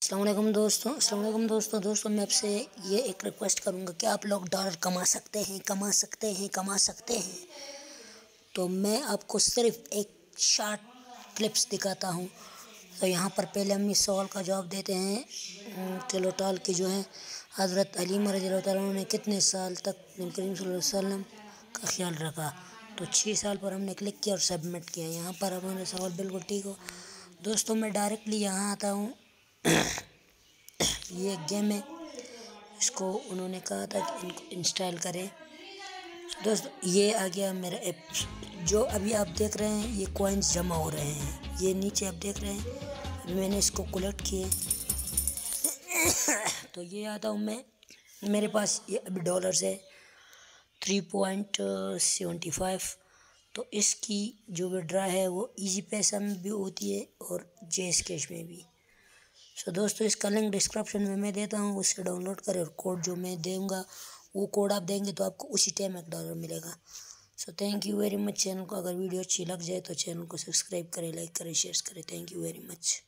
अस्सलाम वालेकुम दोस्तों मैं आपसे ये एक रिक्वेस्ट करूँगा कि आप लोग डॉलर कमा सकते हैं। तो मैं आपको सिर्फ एक शॉर्ट क्लिप्स दिखाता हूँ। तो यहाँ पर पहले हम इस सवाल का जवाब देते हैं। चलो टाल के जो है हज़रत अली रज़ियल्लाहु ताला अन्हु ने कितने साल तक नबी करीम सल्लल्लाहु अलैहि वसल्लम का ख्याल रखा। तो 6 साल पर हमने क्लिक किया और सबमिट किया। यहाँ पर हमारा सवाल बिल्कुल ठीक हो। दोस्तों मैं डायरेक्टली यहाँ आता हूँ। ये एक गेम है, इसको उन्होंने कहा था कि इनको इंस्टॉल करें। दोस्तों ये आ गया मेरा ऐप। जो अभी आप देख रहे हैं ये कॉइन्स जमा हो रहे हैं, ये नीचे आप देख रहे हैं। अभी मैंने इसको कलेक्ट किए तो ये आता हूँ मैं। मेरे पास ये अभी डॉलर्स है 3.75। तो इसकी जो विड्रा है वो इजी पैसा में भी होती है और जेस कैश में भी। सो दोस्तों इसका लिंक डिस्क्रिप्शन में मैं देता हूँ, उससे डाउनलोड करें और कोड जो मैं दूँगा वो कोड आप देंगे तो आपको उसी टाइम $1 मिलेगा। So thank you very much. Channel को अगर वीडियो अच्छी लग जाए तो चैनल को सब्सक्राइब करें, लाइक करें, शेयर करें। Thank you very much.